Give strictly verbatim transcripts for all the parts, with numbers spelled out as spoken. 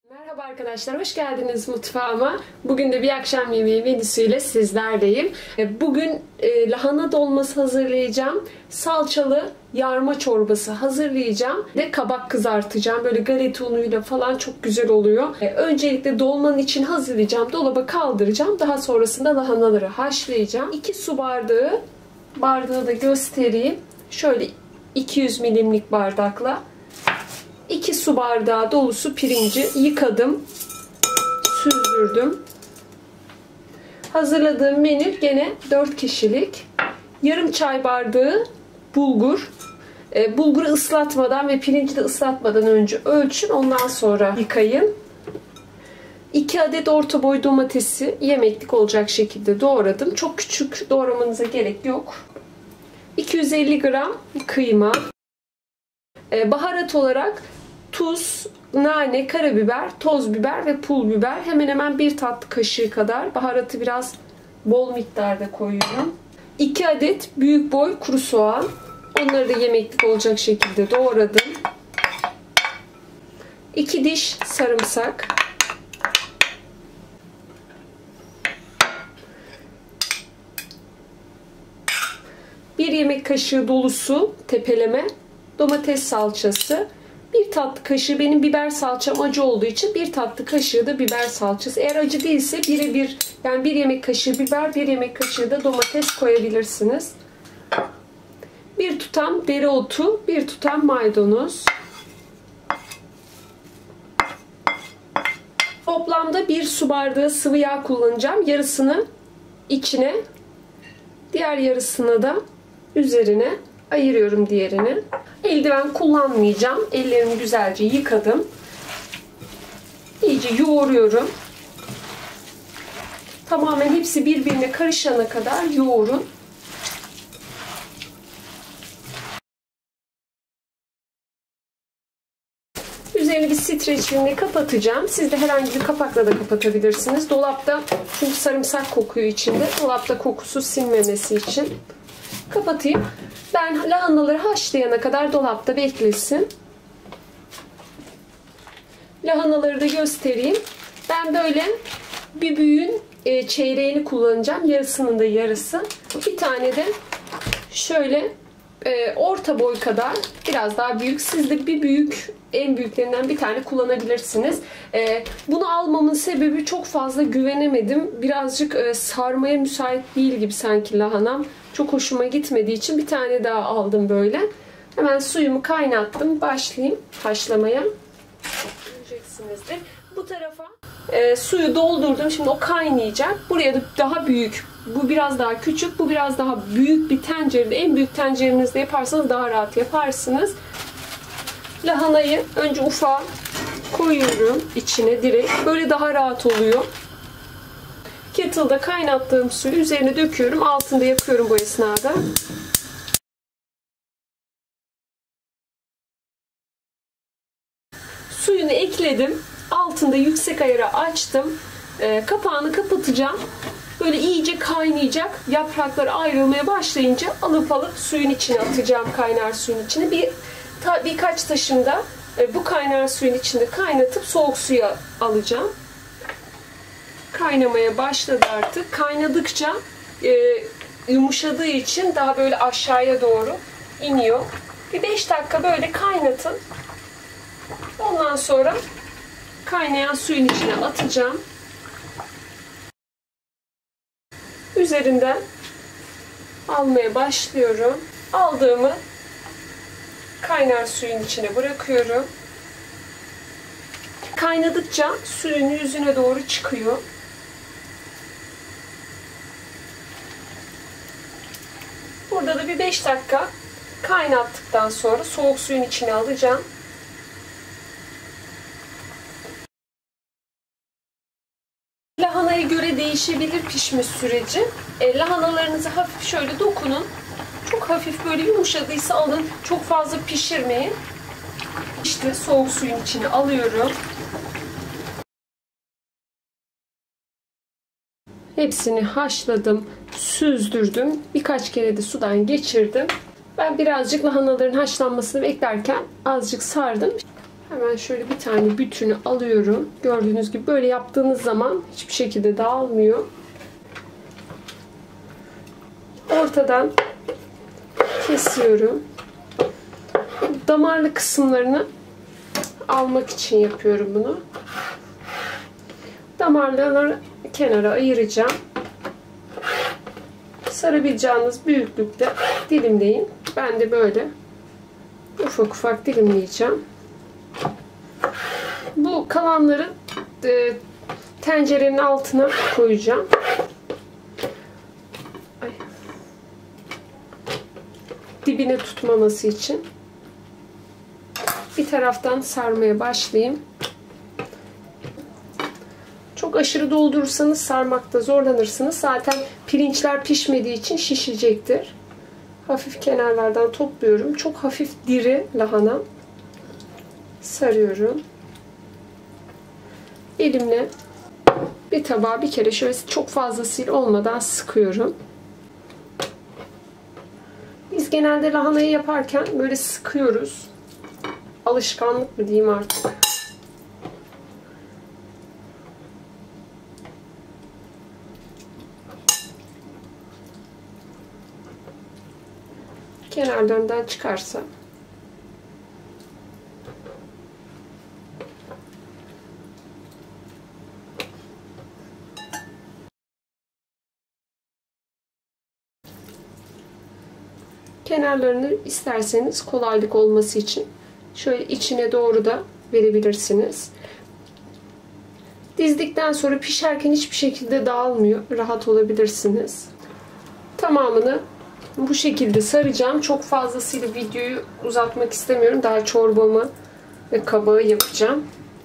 Merhaba arkadaşlar, hoş geldiniz mutfağıma. Bugün de bir akşam yemeği menüsüyle sizlerdeyim. Bugün e, lahana dolması hazırlayacağım. Salçalı yarma çorbası hazırlayacağım. Ve kabak kızartacağım. Böyle galeta unuyla falan çok güzel oluyor. E, öncelikle dolmanın için hazırlayacağım. Dolaba kaldıracağım. Daha sonrasında lahanaları haşlayacağım. iki su bardağı, bardağı da göstereyim. Şöyle iki yüz milimlik bardakla iki su bardağı dolusu pirinci yıkadım, süzdürdüm. Hazırladığım menü gene dört kişilik. Yarım çay bardağı bulgur. E, bulguru ıslatmadan ve pirinci de ıslatmadan önce ölçün. Ondan sonra yıkayın. iki adet orta boy domatesi yemeklik olacak şekilde doğradım. Çok küçük doğramanıza gerek yok. iki yüz elli gram kıyma. E, baharat olarak tuz, nane, karabiber, toz biber ve pul biber. Hemen hemen bir tatlı kaşığı kadar. Baharatı biraz bol miktarda koyuyorum. iki adet büyük boy kuru soğan. Onları da yemeklik olacak şekilde doğradım. iki diş sarımsak. bir yemek kaşığı dolusu tepeleme domates salçası. bir tatlı kaşığı, benim biber salçam acı olduğu için bir tatlı kaşığı da biber salçası. Eğer acı değilse bire bir, yani bir yemek kaşığı biber, bir yemek kaşığı da domates koyabilirsiniz. bir tutam dereotu, bir tutam maydanoz. Toplamda bir su bardağı sıvı yağ kullanacağım. Yarısını içine, diğer yarısını da üzerine ayırıyorum diğerini. Eldiven kullanmayacağım. Ellerimi güzelce yıkadım. İyice yoğuruyorum. Tamamen hepsi birbirine karışana kadar yoğurun. Üzerini bir streçle kapatacağım. Siz de herhangi bir kapakla da kapatabilirsiniz. Dolapta, çünkü sarımsak kokuyor içinde. Dolapta kokusu sinmemesi için. Kapatayım. Ben lahanaları haşlayana kadar dolapta beklesin. Lahanaları da göstereyim. Ben böyle bir büyüğün çeyreğini kullanacağım. Yarısının da yarısı. Bir tane de şöyle orta boy kadar, biraz daha büyük. Siz de bir büyük, en büyüklerinden bir tane kullanabilirsiniz. Bunu almamın sebebi, çok fazla güvenemedim. Birazcık sarmaya müsait değil gibi sanki lahanam. Çok hoşuma gitmediği için bir tane daha aldım böyle. Hemen suyumu kaynattım. Başlayayım haşlamaya. Göreceksinizdir. Bu tarafa e, suyu doldurdum. Şimdi o kaynayacak. Buraya da daha büyük. Bu biraz daha küçük. Bu biraz daha büyük bir tencerede. En büyük tencerenizde yaparsanız daha rahat yaparsınız. Lahanayı önce ufağa koyuyorum içine direkt. Böyle daha rahat oluyor. Kettle'da kaynattığım suyu üzerine döküyorum. Altında yakıyorum bu esnada. Suyunu ekledim. Altında yüksek ayara açtım. E, kapağını kapatacağım. Böyle iyice kaynayacak. Yaprakları ayrılmaya başlayınca alıp alıp suyun içine atacağım, kaynar suyun içine. Bir ta, birkaç taşında e, bu kaynar suyun içinde kaynatıp soğuk suya alacağım. Kaynamaya başladı artık. Kaynadıkça e, yumuşadığı için daha böyle aşağıya doğru iniyor. Bir beş dakika böyle kaynatın. Ondan sonra kaynayan suyun içine atacağım. Üzerinden almaya başlıyorum. Aldığımı kaynar suyun içine bırakıyorum. Kaynadıkça suyun yüzüne doğru çıkıyor. Burada da bir beş dakika kaynattıktan sonra soğuk suyun içine alacağım. Lahanaya göre değişebilir pişme süreci. E, lahanalarınızı hafif şöyle dokunun. Çok hafif böyle yumuşadıysa alın. Çok fazla pişirmeyin. İşte soğuk suyun içine alıyorum. Hepsini haşladım, süzdürdüm. Birkaç kere de sudan geçirdim. Ben birazcık lahanaların haşlanmasını beklerken azıcık sardım. Hemen şöyle bir tane bütünü alıyorum. Gördüğünüz gibi böyle yaptığınız zaman hiçbir şekilde dağılmıyor. Ortadan kesiyorum. Damarlı kısımlarını almak için yapıyorum bunu. Damarları kenara ayıracağım. Sarabileceğiniz büyüklükte dilimleyin. Ben de böyle ufak ufak dilimleyeceğim. Bu kalanları e, tencerenin altına koyacağım. Ay. Dibine tutmaması için. Bir taraftan sarmaya başlayayım. Çok aşırı doldurursanız sarmakta zorlanırsınız. Zaten pirinçler pişmediği için şişecektir. Hafif kenarlardan topluyorum. Çok hafif diri lahana sarıyorum. Elimle bir tabağa bir kere şöyle çok fazla sil olmadan sıkıyorum. Biz genelde lahanayı yaparken böyle sıkıyoruz. Alışkanlık mı diyeyim artık. Kenarlarından çıkarsa kenarlarını isterseniz kolaylık olması için şöyle içine doğru da verebilirsiniz. Dizdikten sonra pişerken hiçbir şekilde dağılmıyor. Rahat olabilirsiniz. Tamamını bu şekilde saracağım. Çok fazlasıyla videoyu uzatmak istemiyorum. Daha çorbamı ve kabağı yapacağım.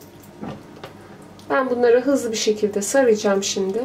Ben bunları hızlı bir şekilde saracağım şimdi.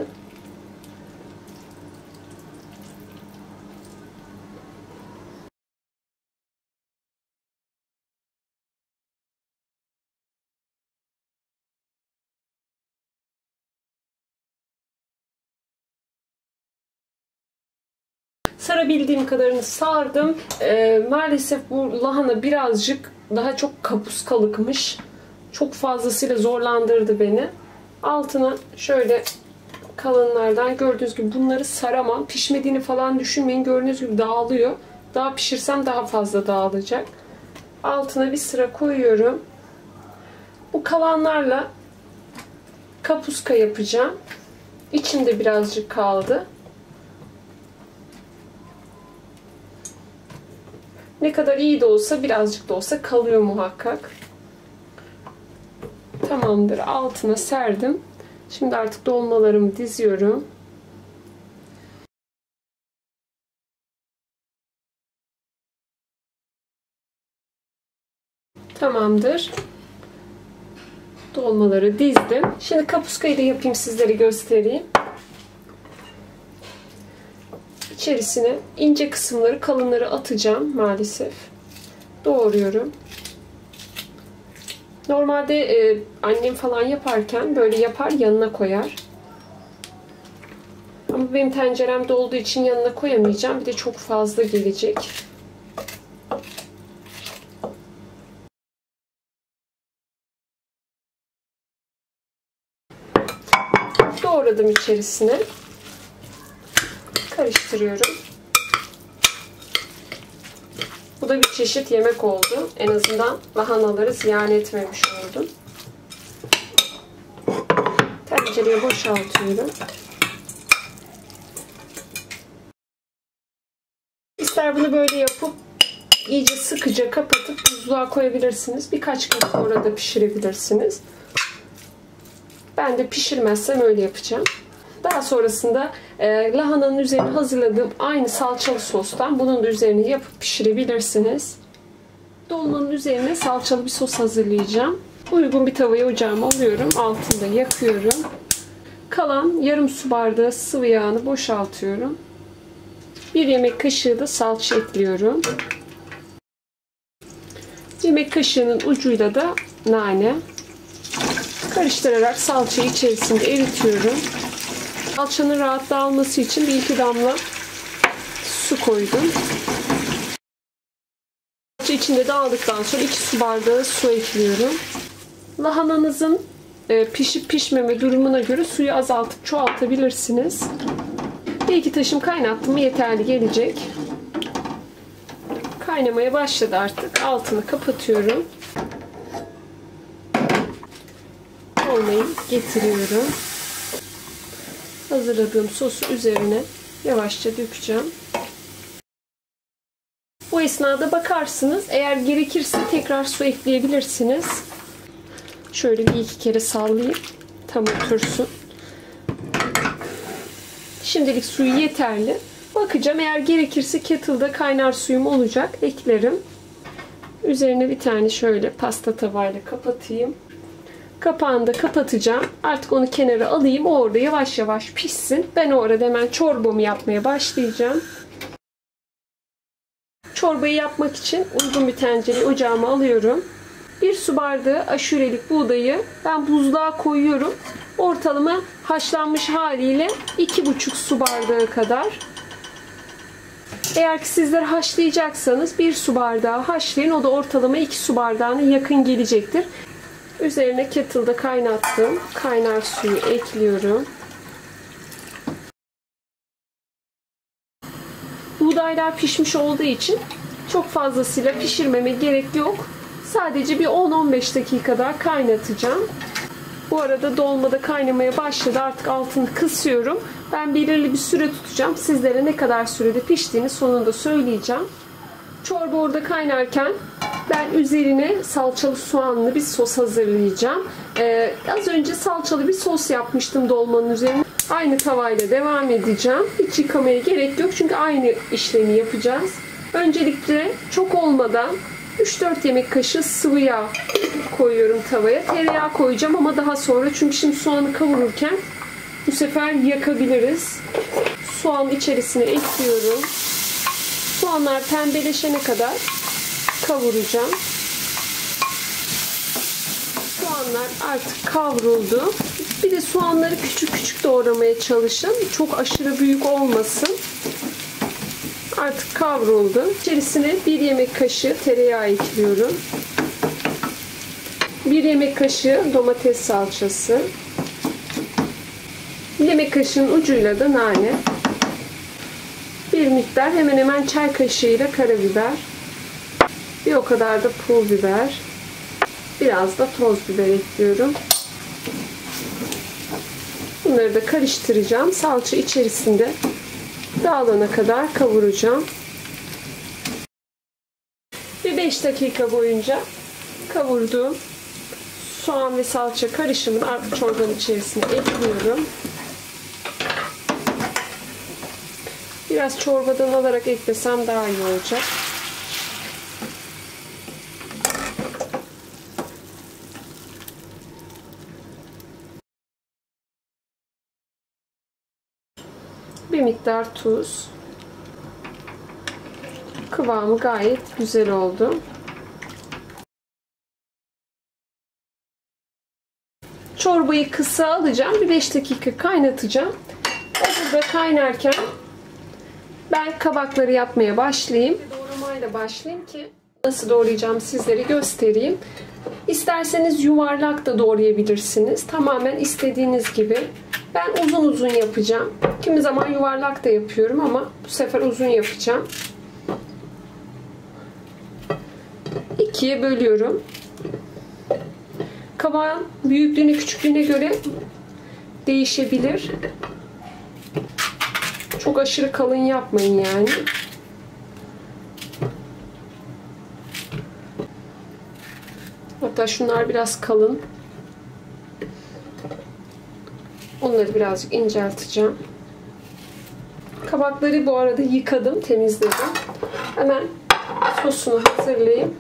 Sarabildiğim kadarını sardım. Ee, maalesef bu lahana birazcık daha çok kapuskalıkmış. Çok fazlasıyla zorlandırdı beni. Altına şöyle kalınlardan gördüğünüz gibi bunları saramam. Pişmediğini falan düşünmeyin. Gördüğünüz gibi dağılıyor. Daha pişirsem daha fazla dağılacak. Altına bir sıra koyuyorum. Bu kalanlarla kapuska yapacağım. İçinde birazcık kaldı. Ne kadar iyi de olsa birazcık da olsa kalıyor muhakkak. Tamamdır. Altına serdim. Şimdi artık dolmalarımı diziyorum. Tamamdır. Dolmaları dizdim. Şimdi kapuskayı da yapayım, sizlere göstereyim. İçerisine ince kısımları, kalınları atacağım maalesef. Doğruyorum. Normalde e, annem falan yaparken böyle yapar, yanına koyar. Ama benim tencerem dolduğu için yanına koyamayacağım. Bir de çok fazla gelecek. Doğradım içerisine. Karıştırıyorum. Bu da bir çeşit yemek oldu. En azından lahanaları ziyan etmemiş oldum. Tencereye boşaltıyorum. İster bunu böyle yapıp iyice sıkıca kapatıp buzluğa koyabilirsiniz. Birkaç gün sonra da pişirebilirsiniz. Ben de pişirmezsem öyle yapacağım. Daha sonrasında e, lahananın üzerine hazırladığım aynı salçalı sostan bunun da üzerine yapıp pişirebilirsiniz. Dolmanın üzerine salçalı bir sos hazırlayacağım. Uygun bir tavayı ocağıma alıyorum. Altında yakıyorum. Kalan yarım su bardağı sıvı yağını boşaltıyorum. Bir yemek kaşığı da salça ekliyorum. Yemek kaşığının ucuyla da nane. Karıştırarak salçayı içerisinde eritiyorum. Salçanın rahat dağılması için bir iki damla su koydum. Salça İyice içinde dağıldıktan sonra iki su bardağı su ekliyorum. Lahananızın pişip pişmeme durumuna göre suyu azaltıp çoğaltabilirsiniz. Bir iki taşım kaynattım yeterli gelecek. Kaynamaya başladı artık. Altını kapatıyorum. Olmayı getiriyorum. Hazırladığım sosu üzerine yavaşça dökeceğim. Bu esnada bakarsınız. Eğer gerekirse tekrar su ekleyebilirsiniz. Şöyle bir iki kere sallayayım. Tam otursun. Şimdilik suyu yeterli. Bakacağım. Eğer gerekirse kettle'da kaynar suyum olacak. Eklerim. Üzerine bir tane şöyle pasta tavayla kapatayım. Kapağını da kapatacağım. Artık onu kenara alayım. O orada yavaş yavaş pişsin. Ben o arada hemen çorbamı yapmaya başlayacağım. Çorbayı yapmak için uygun bir tencere ocağıma alıyorum. Bir su bardağı aşurelik buğdayı ben buzluğa koyuyorum. Ortalama haşlanmış haliyle iki buçuk su bardağı kadar. Eğer ki sizler haşlayacaksanız bir su bardağı haşlayın. O da ortalama iki su bardağına yakın gelecektir. Üzerine kettle'da kaynattığım kaynar suyu ekliyorum. Buğdaylar pişmiş olduğu için çok fazlasıyla pişirmeme gerek yok. Sadece bir on on beş dakikada kaynatacağım. Bu arada dolmada kaynamaya başladı. Artık altını kısıyorum. Ben belirli bir süre tutacağım. Sizlere ne kadar sürede piştiğini sonunda söyleyeceğim. Çorba orada kaynarken ben üzerine salçalı soğanlı bir sos hazırlayacağım. Ee, az önce salçalı bir sos yapmıştım dolmanın üzerine. Aynı tavayla devam edeceğim. Hiç yıkamaya gerek yok. Çünkü aynı işlemi yapacağız. Öncelikle çok olmadan üç dört yemek kaşığı sıvı yağ koyuyorum tavaya. Tereyağı koyacağım ama daha sonra. Çünkü şimdi soğanı kavururken bu sefer yakabiliriz. Soğan içerisine ekliyorum. Soğanlar pembeleşene kadar kavuracağım. Soğanlar artık kavruldu. Bir de soğanları küçük küçük doğramaya çalışın. Çok aşırı büyük olmasın. Artık kavruldu. İçerisine bir yemek kaşığı tereyağı ekliyorum. bir yemek kaşığı domates salçası. bir yemek kaşığının ucuyla da nane. Bir miktar hemen hemen çay kaşığıyla karabiber. Bir o kadar da pul biber. Biraz da toz biber ekliyorum. Bunları da karıştıracağım. Salça içerisinde dağılana kadar kavuracağım. Bir beş dakika boyunca kavurduğum soğan ve salça karışımını artık çorbanın içerisine ekliyorum. Biraz çorbadan alarak eklesem daha iyi olacak. Bir miktar tuz. Kıvamı gayet güzel oldu. Çorbayı kısa alacağım. Bir beş dakika kaynatacağım. O burada kaynarken ben kabakları yapmaya başlayayım. Doğramayla başlayayım ki nasıl doğrayacağım sizlere göstereyim. İsterseniz yuvarlak da doğrayabilirsiniz. Tamamen istediğiniz gibi. Ben uzun uzun yapacağım. Kimi zaman yuvarlak da yapıyorum ama bu sefer uzun yapacağım. İkiye bölüyorum. Kabağın büyüklüğüne, küçüklüğüne göre değişebilir. Çok aşırı kalın yapmayın yani. Hatta şunlar biraz kalın. Onları birazcık incelteceğim. Kabakları bu arada yıkadım, temizledim. Hemen sosunu hazırlayayım.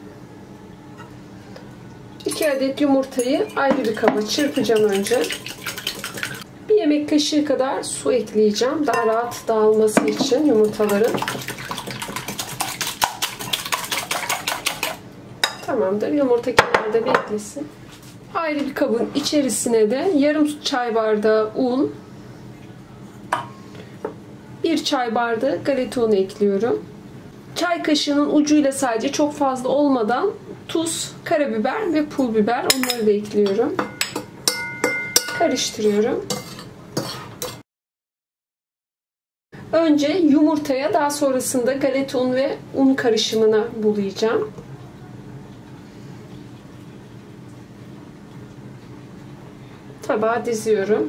iki adet yumurtayı ayrı bir kaba çırpacağım önce. Bir yemek kaşığı kadar su ekleyeceğim. Daha rahat dağılması için yumurtaların. Tamamdır. Yumurta kenarda beklesin. Ayrı bir kabın içerisine de yarım çay bardağı un, bir çay bardağı galeta unu ekliyorum. çay kaşığının ucuyla sadece, çok fazla olmadan, tuz, karabiber ve pul biber, onları da ekliyorum. Karıştırıyorum. Önce yumurtaya, daha sonrasında galeta un ve un karışımına bulayacağım. Tabağa diziyorum.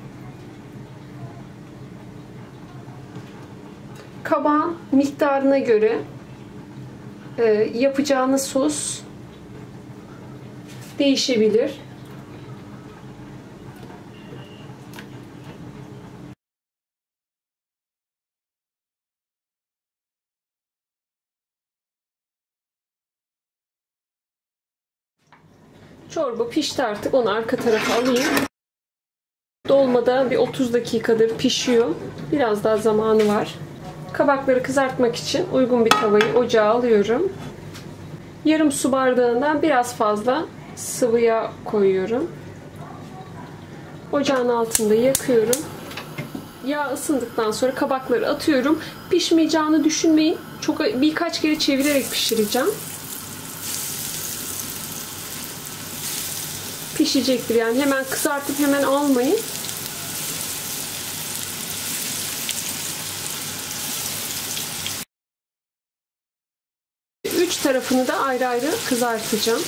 Kabağın miktarına göre e, yapacağınız sos değişebilir. Çorba pişti artık. Onu arka tarafa alayım. Dolmada bir otuz dakikadır pişiyor. Biraz daha zamanı var. Kabakları kızartmak için uygun bir tavayı ocağa alıyorum. Yarım su bardağından biraz fazla sıvı yağ koyuyorum. Ocağın altında yakıyorum. Yağ ısındıktan sonra kabakları atıyorum. Pişmeyeceğini düşünmeyin. Çok birkaç kere çevirerek pişireceğim. Pişecektir yani, hemen kızartıp hemen almayın. Üç tarafını da ayrı ayrı kızartacağım.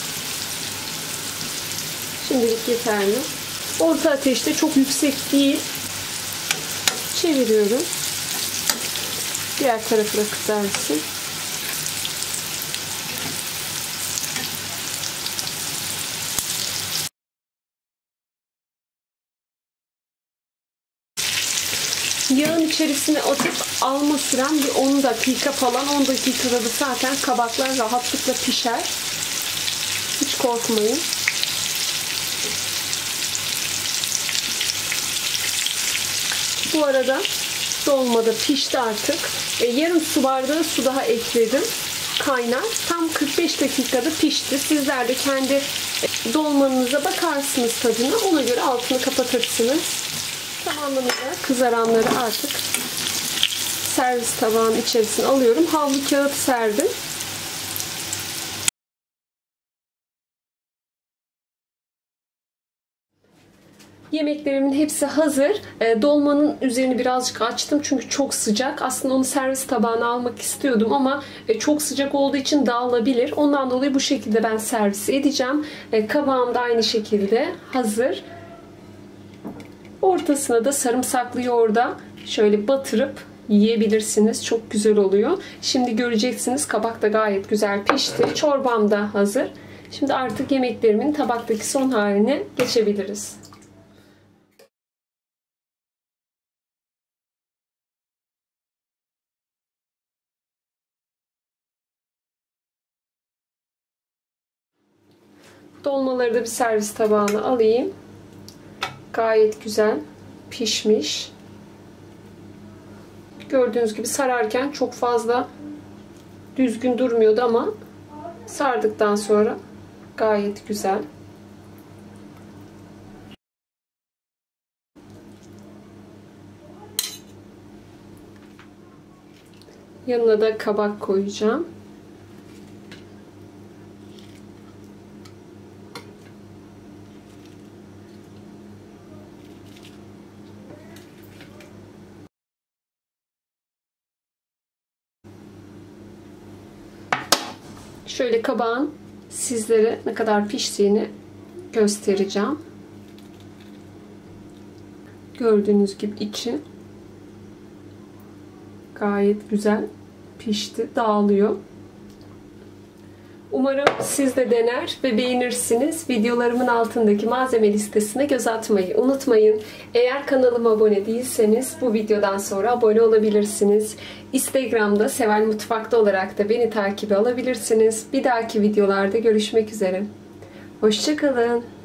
Şimdilik yeterli. Orta ateşte, çok yüksek değil. Çeviriyorum. Diğer tarafı da kızarsın. Yağın içerisine atıp alma süren bir on dakika falan, on dakikada da zaten kabaklar rahatlıkla pişer. Hiç korkmayın. Bu arada dolma da pişti artık. E, yarım su bardağı su daha ekledim. Kaynar. Tam kırk beş dakikada pişti. Sizler de kendi dolmanıza bakarsınız tadına. Ona göre altını kapatırsınız. Tamamını kızaranları artık servis tabağının içerisine alıyorum. Havlu kağıt serdim. Yemeklerimin hepsi hazır. Dolmanın üzerini birazcık açtım çünkü çok sıcak. Aslında onu servis tabağına almak istiyordum ama çok sıcak olduğu için dağılabilir. Ondan dolayı bu şekilde ben servis edeceğim. Kabağım da aynı şekilde hazır. Ortasına da sarımsaklı yoğurda şöyle batırıp yiyebilirsiniz. Çok güzel oluyor. Şimdi göreceksiniz, kabak da gayet güzel pişti. Çorbam da hazır. Şimdi artık yemeklerimin tabaktaki son haline geçebiliriz. Dolmaları da bir servis tabağına alayım. Gayet güzel pişmiş. Gördüğünüz gibi sararken çok fazla düzgün durmuyordu ama sardıktan sonra gayet güzel. Yanına da kabak koyacağım. Şöyle kabağın sizlere ne kadar piştiğini göstereceğim. Gördüğünüz gibi içi gayet güzel pişti, dağılıyor. Umarım siz de dener ve beğenirsiniz. Videolarımın altındaki malzeme listesine göz atmayı unutmayın. Eğer kanalıma abone değilseniz bu videodan sonra abone olabilirsiniz. Instagram'da Seval Mutfak'ta olarak da beni takibe alabilirsiniz. Bir dahaki videolarda görüşmek üzere. Hoşça kalın.